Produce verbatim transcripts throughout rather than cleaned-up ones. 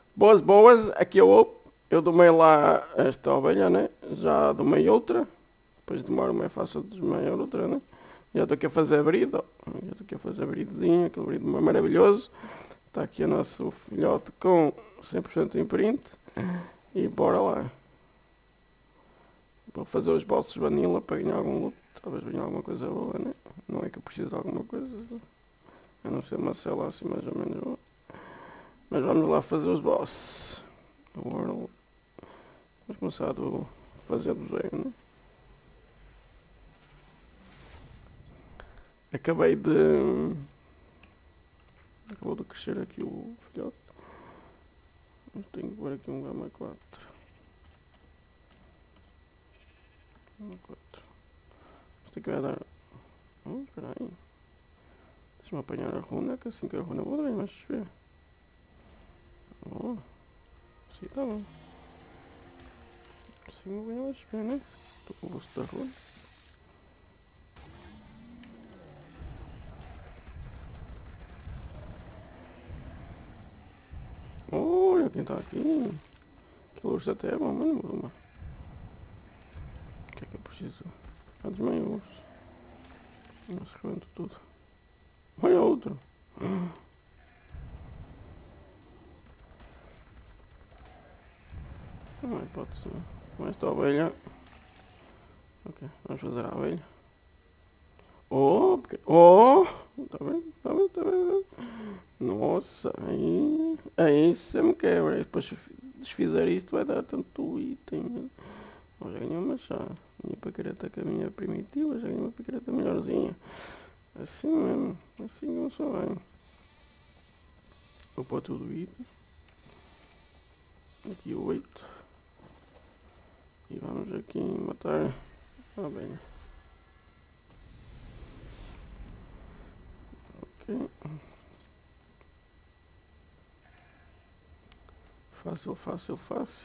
Boas, boas, aqui eu, eu domei lá esta ovelha, né? Já domei outra, depois demora mais fácil de desmaiar outra, né? Já estou aqui a fazer brido, já estou aqui a fazer bridozinho, aquele brido maravilhoso. Está aqui o nosso filhote com cem por cento imprint e bora lá. Vou fazer os bosses vanilla para ganhar algum loot, talvez ganhar alguma coisa boa, né? Não é que eu preciso de alguma coisa, a não ser uma cela assim mais ou menos boa. Mas vamos lá fazer os bosses. Agora vamos começar a fazer do zero, né? Acabei de... Acabou de crescer aqui o filhote. Mas tenho que pôr aqui um gama quatro. Gama quatro. Isto aqui vai dar... Oh, espera aí. Deixa-me apanhar a runa, que assim que a runa vou dar mais chover. Oh, assim tá bom. Assim vou ganhar mais chover, né? Estou com o busto da runa. Olha quem está aqui. Que luz até é bom, mas não vou tomar. O que é que eu preciso? Ah, desmaio o urso. Não se rebento tudo. Olha outro. Não, pode ser. Com esta ovelha. Ok, vamos fazer a ovelha. Oh, porque... oh, tá bem, tá bem, tá bem. Nossa, aí, aí você me quebra. Aí depois se desfizer isto vai dar tanto item. Eu já ganhei uma chave. Minha picareta que a minha primitiva, já ganhei uma picareta melhorzinha. Assim mesmo, assim como só vai. Vou pôr tudo item. Aqui oito. E vamos aqui matar a abelha. Ok. Fácil, fácil, fácil.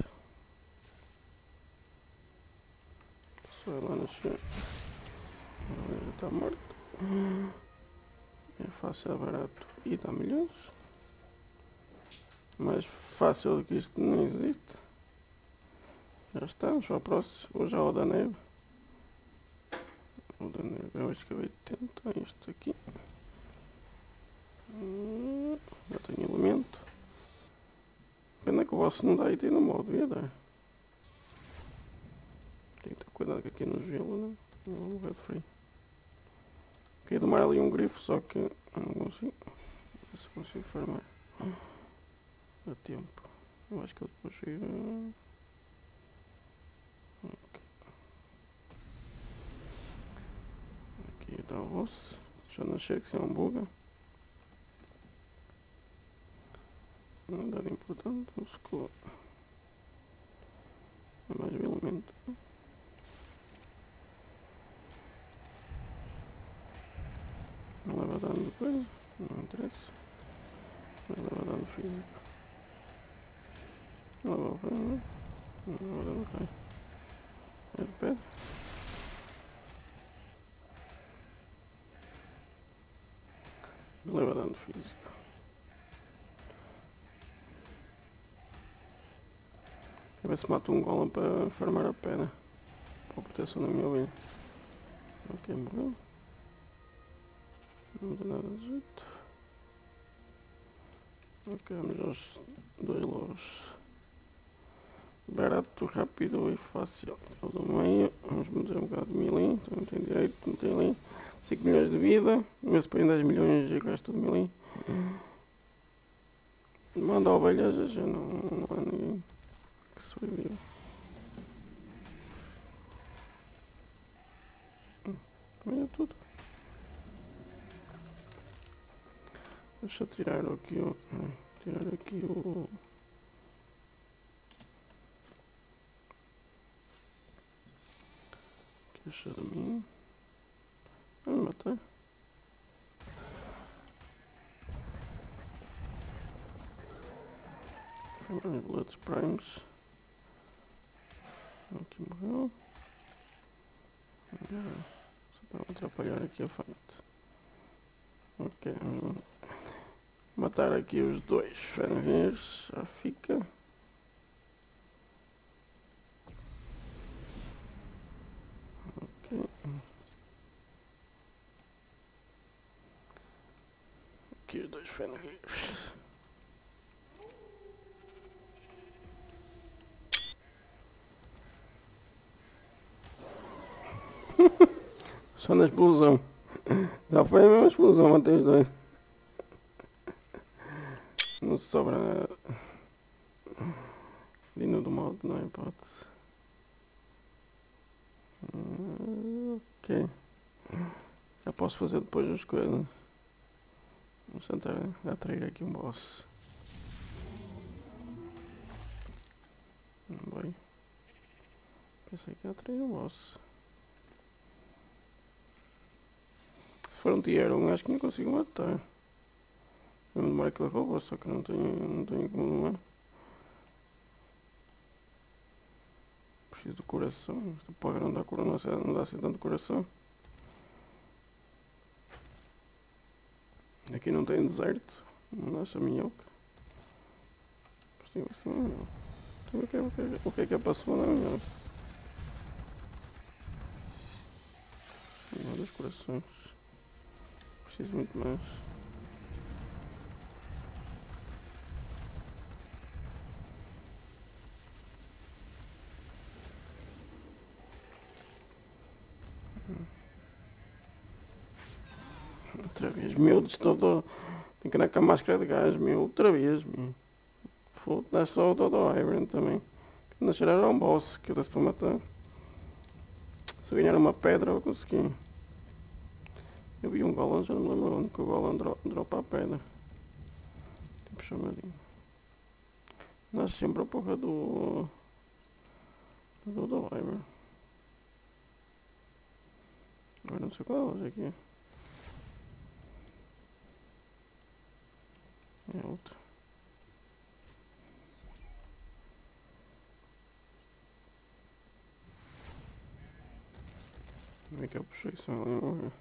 Só lá no chão. Já está morto. É fácil, é barato e dá milhões. Mais fácil do que isto não existe. Já estamos para o próximo. Vou já ao da neve. O da neve eu acho que é oitenta. Este aqui. Já tenho elemento. Pena que o vosso não dá item no modo, devia dar. Tem que ter cuidado que aqui no gelo, né? Não vou morrer de frio. Queria tomar ali um grifo, só que não consigo. Não sei se consigo farmar. Dá tempo. Eu acho que eu depois chego. Okay. Aqui está o osso. Já não chega que se é um buga. Não dá importante, muscular. É mais um elemento. Não leva dano depois, não interessa. Mas leva dano físico. Não leva dano, não leva dano raio. É de pedra. Não leva dano físico. Quer ver se mato um golem para farmar a pena. Para a proteção da minha ovelha. Ok, morreu. Não tem nada de jeito. Ok, vamos aos dois lobos. Barato, rápido e fácil. O do meio, vamos meter um bocado de milim. Não tem direito, não tem ali. cinco milhões de vida. Mas para dez milhões e gasto de milim. Manda ovelhas, já não, não há ninguém que sobreviva. Comia tudo. Deixa eu tirar aqui o... Tirar aqui o... Deixa de mim. Vai me matar. Mais Bloods Primes. Aqui morreu. Só para atrapalhar aqui a fight. Ok, vamos matar aqui os dois Fenris. Já fica. dois fenris. Só na explosão. Já foi a mesma explosão, matei os dois. Não sobra nada. Dino do modo, não há hipótese. Hum, ok. Já posso fazer depois as coisas. Vamos tentar atrair aqui um boss. Bem. Pensei que ia atrair um boss. Se for um tier um, acho que não consigo matar. Eu me demoro aquele robô, só que não tenho, não tenho como não é. Preciso de coração. Esta porra não dá coração, não dá assim tanto coração. Aqui não tem deserto. Não dá essa minhoca. Preciso assim, não. Então, o que é, o que é, o que é que é para a segunda minhoca? Uma dos corações. Preciso muito mais. Outra vez, meu, estou todo... Tenho que andar com a máscara de gás, meu, outra vez, meu. Foda, dá só o Dodo Iron também. Nascer era um boss que eu desse para matar. Se eu ganhar uma pedra eu consegui. Eu vi um golem, já não me lembro onde que o golem dro dropa a pedra. Tipo chamadinho. Nasce sempre a porra do... do Dodo Iron. Agora não sei qual é a loja aqui. É outra. Como é que eu puxei isso ali? Vamos ver.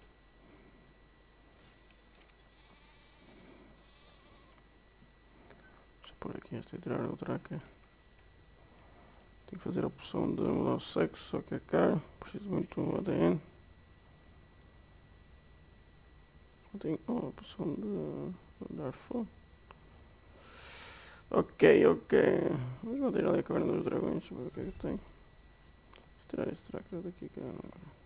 Deixa eu pôr aqui esta e tirar outra aqui. Tenho que fazer a opção de mudar o sexo, só que é caro. Preciso muito do A D N. Tenho oh, a opção de, de dar fogo. Ok, ok. Vamos bater ali a caverna dos dragões, deixa eu ver o que é que tem. Vou tirar este tracker daqui que eu não...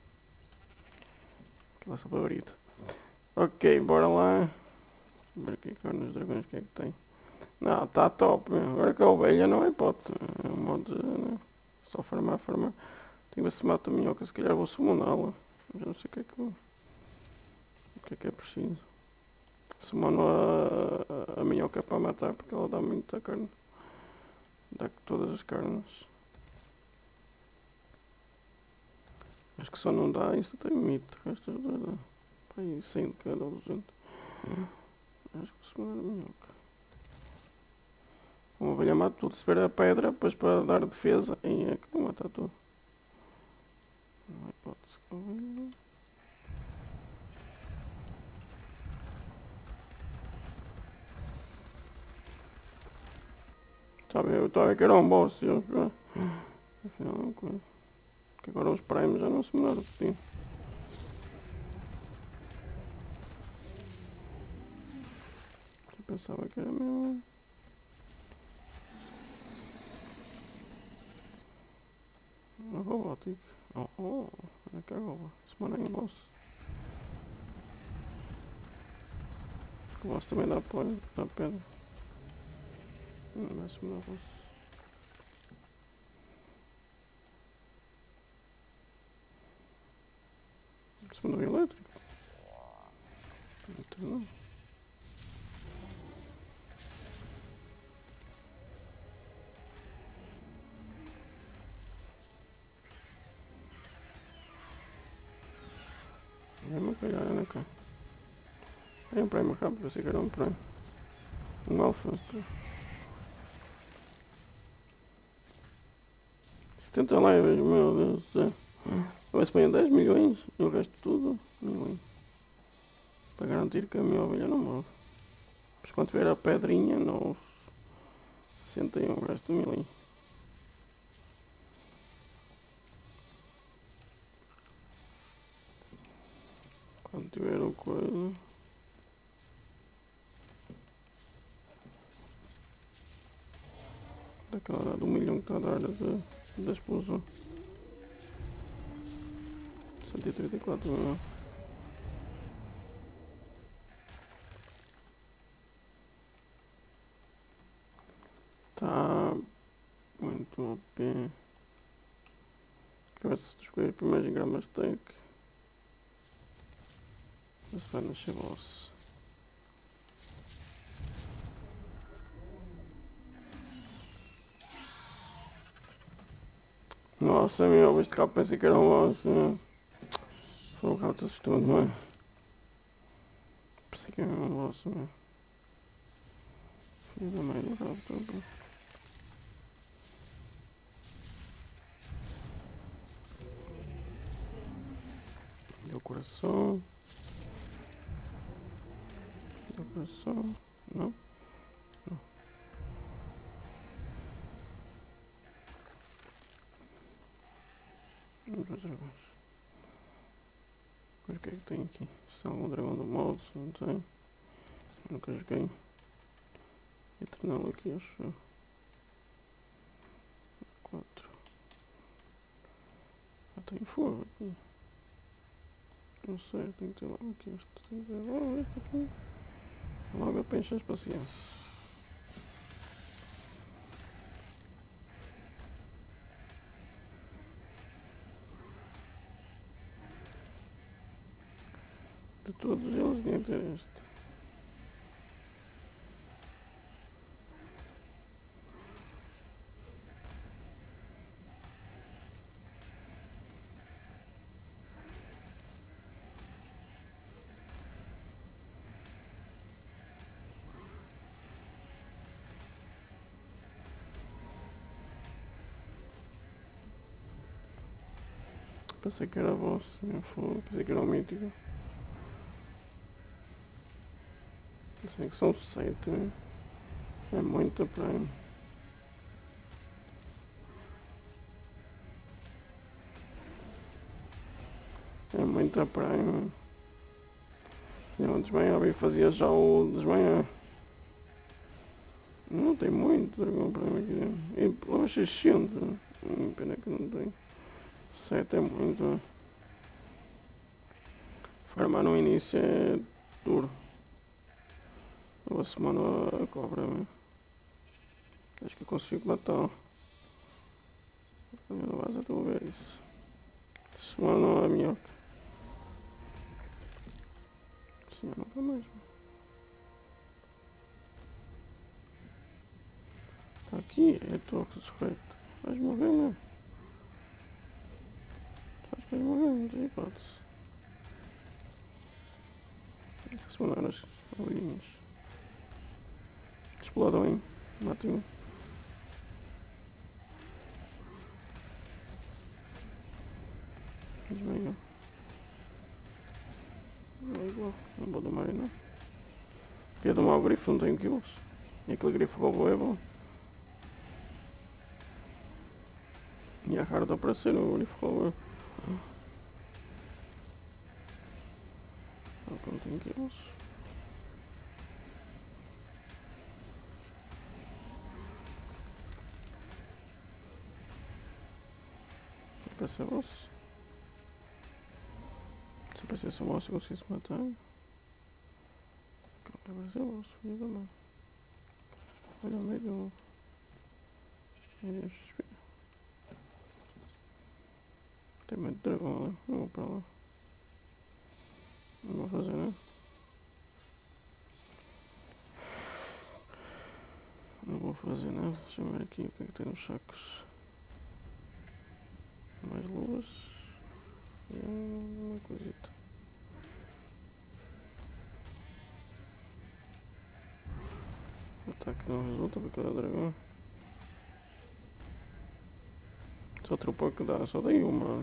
Que lá só para barito. Ok, bora lá. Vamos ver aqui a caverna dos dragões, o que é que tem. Não, está top, meu. Agora que a ovelha não é hipótese. É um modo de... Né? Só farmar, farmar. Tenho que ver se mata a minhoca, se calhar vou summoná-la. Já não sei o que é que... O que é que é preciso. Summono a, a, a minhoca para matar porque ela dá muita carne. Dá todas as carnes. Acho que só não dá isso tem mito. Estas duas dá. Para aí cem de cada gente. Acho que se mudar a minhoca. Uma ovelha mata tudo. Se tiver a pedra, depois para dar defesa. Aí é que vou matar tudo. Não há hipótese que ovelha. Sabe, eu estava que era um boss. Eu, afinal não coisa. Porque agora os primes já não se mudaram de time. Eu pensava que era mesmo. Uma robótica. Oh, oh, olha que rouba. Se manda em boss. O boss também dá apoio, dá pedra. Não vai se mudar boss. Se mudou elétrico. Então não. É uma pegada, né, cara? É um prime rápido, pensei que era um prime. Um alfa. setenta lives, meu Deus do céu. Vai-se bem dez milhões e o resto tudo milhões. Para garantir que a minha ovelha não morre. Mas quando tiver a pedrinha, não. sessenta e um, o resto milhões. Quando tiver o coisa. Aquela do milhão que está a dar da, da explosão. cento e trinta e quatro mil. Tá muito O P. Começa a escolher primeiros gramas de tank. Esse vai nascer boss. Nossa, meu, este carro pensei que era um boss, né? Foi um carro todo assustado, não é? Pensei que era um boss, né? Filho da mãe do carro todo. Deu coração. Deu coração. Não? Não. Vamos fazer agora. Agora o que é que tem aqui? Se há algum dragão do modo, se não tem. Nunca joguei. Eternal aqui, acho. quatro. Ah, tem fogo aqui. Não sei, tem que ter logo aqui. Este tem que ter logo este aqui. Logo para encher as paciências. De todos eles tinha que ter este. Pensei que era boss, pensei que era o mítico. Pensei que são sete, né? É muita prime. É muita prime. Se não desmanhava e fazia já o desmanhar. Não tem muito dragão prime aqui dentro. E pelo menos seiscentos. Hum, pena que não tem. sete é muito. Farmar no início é duro. Uma semana a cobra, né? Acho que eu consigo matar. Eu não vaza, estou a ver isso. Semana não é minhoca. Sim, eu nunca mais. Tá aqui, é toque suspeito. Vais morrer, né? Sabes que vais morrer, não tem hipótese. Essas bananas olhinhos. Explodam, hein? Matem um. Desmaiou. Não é igual. Não vou domar não. Queria domar o grifo, não tenho kills. E aquele grifo robô é bom. E a raro de aparecer no grifo robô. Não tenho kills. Parece a boss. Se aparecesse a boss eu conseguisse matar. Apareceu a boss, filho da mãe. Olha o meio do... Tem muito dragão lá, não vou para lá. Não vou fazer nada. Não vou fazer nada, deixa eu ver aqui o que é que tem nos sacos. Mais luvas. E uma coisita. O ataque não resulta porque é dragão. Só tropa que dá, só dei uma.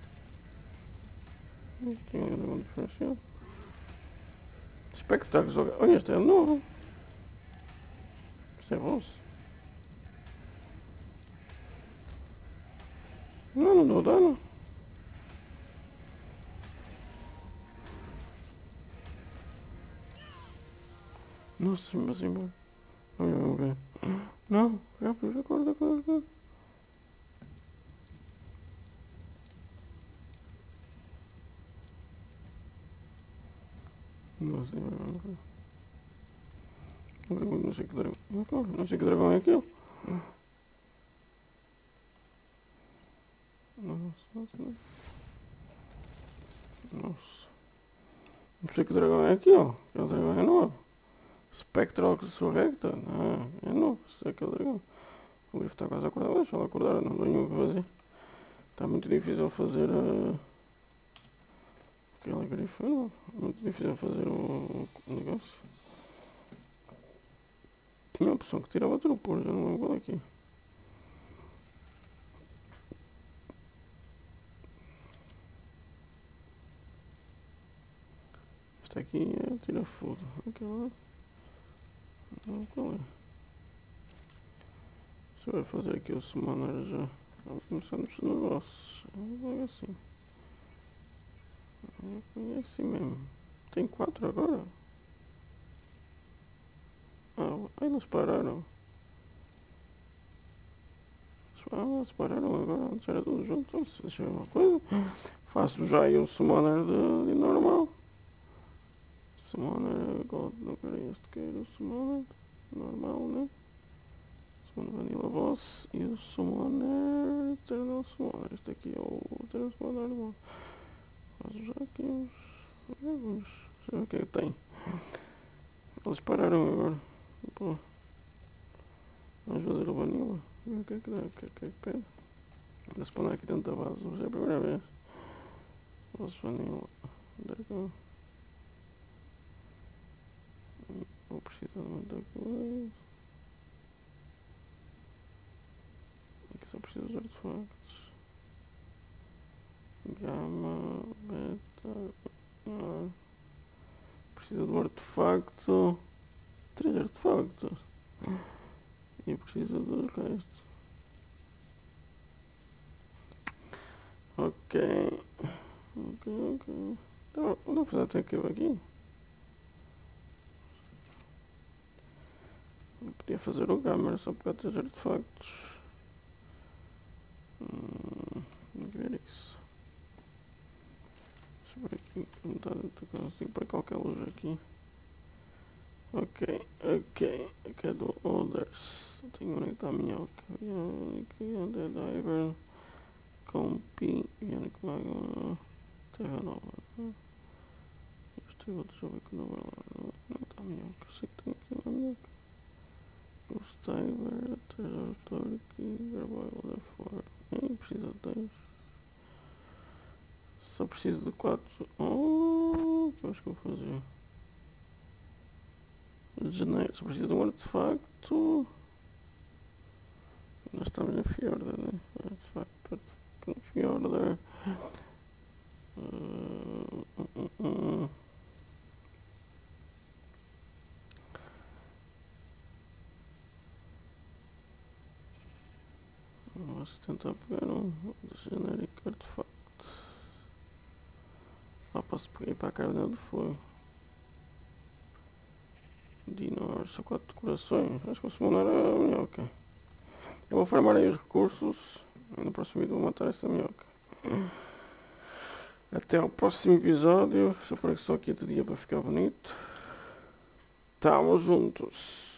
Tinha um dragão diferenciado. Espectáculo, olha, este é novo. Isto é boss. Não, não dou dano. Nossa, mas embora. Olha, vamos ver. Não, não. puxa, acorda, acorda, acorda. Nossa, não sei que dragão. Não sei que dragão é aquele. Nossa, nossa, nossa. Nossa. Não sei que dragão é aquele. Aquele dragão é novo. Spectral Surrecta? Ah, é novo. Isso é aquele dragão. O livro está quase acordado. Deixa ela acordar, não tenho o que fazer. Está muito difícil fazer a... Aquela grifa, não. Muito difícil fazer o, o negócio. Tinha uma opção que tirava trupor, já não lembro qual é aqui. Esta aqui é tira fogo. Aquela... Não, qual é? Deixa eu ver fazer aqui o summoner já. Vamos começar nos negócios. É assim. É assim mesmo. Tem quatro agora? Ah, aí eles pararam. Ah, eles pararam agora, antes era tudo junto. Deixa eu ver uma coisa. Faço já aí o summoner de, de normal. Summoner, God, não quero este, quero o summoner normal, né? Summoner Vanilla Boss e o summoner Eternal Summoner. Este aqui é o Eternal Summoner normal. Faço já aqui uns... Vamos ver o que é que tem. Eles pararam agora. Pô. Vamos fazer o Vanilla. O que é que dá? O que é que, é que pede? Vou spawnar aqui dentro da base. Hoje é a primeira vez. Faço Vanilla. Dragão. Vou precisar de muita coisa. Aqui só preciso de artefactos. Gama, beta. Ah. Preciso de um artefacto. Três artefactos. E preciso do resto. Ok. Ok, ok. Então, não precisa ter aquilo aqui. Eu podia fazer o Gamer só para ter artefactos. Hum, vamos ver isso. Deixa eu ver aqui. Não está dentro, consigo para qualquer luz aqui. Ok, ok. Aqui é do Others. Tenho onde é que está a minhoca. Onde é Diver. Compi. Yannick Magma. Terra Nova. Este outro já vai que não vai lá. Não está a minhoca. Sei que tem aqui uma minhoca. O Stiver, Terra Authority, Garboil da Fora. Nem precisa de dez. Só preciso de quatro. Oh, o que eu acho que vou fazer? De janeiro, só preciso de um artefacto. Nós estamos na Fjorda, né? Artefacto, artefacto, Fjorda. Uh, uh, uh, uh. Vamos tentar pegar um genérico artefacto. Ah, posso pegar para a caverna do fogo. Dinor, só quatro decorações. Acho que o summoner é a minhoca. Eu vou farmar aí os recursos. E no próximo vídeo vou matar essa minhoca. Até ao próximo episódio. Só para que só aqui de dia para ficar bonito. Tamo juntos.